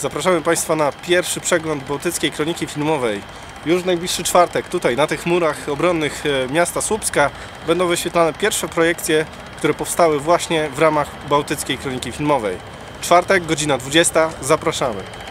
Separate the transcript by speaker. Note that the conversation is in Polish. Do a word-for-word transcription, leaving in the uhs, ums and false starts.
Speaker 1: Zapraszamy Państwa na pierwszy przegląd Bałtyckiej Kroniki Filmowej. Już w najbliższy czwartek tutaj na tych murach obronnych miasta Słupska będą wyświetlane pierwsze projekcje, które powstały właśnie w ramach Bałtyckiej Kroniki Filmowej. Czwartek, godzina dwudziesta. Zapraszamy.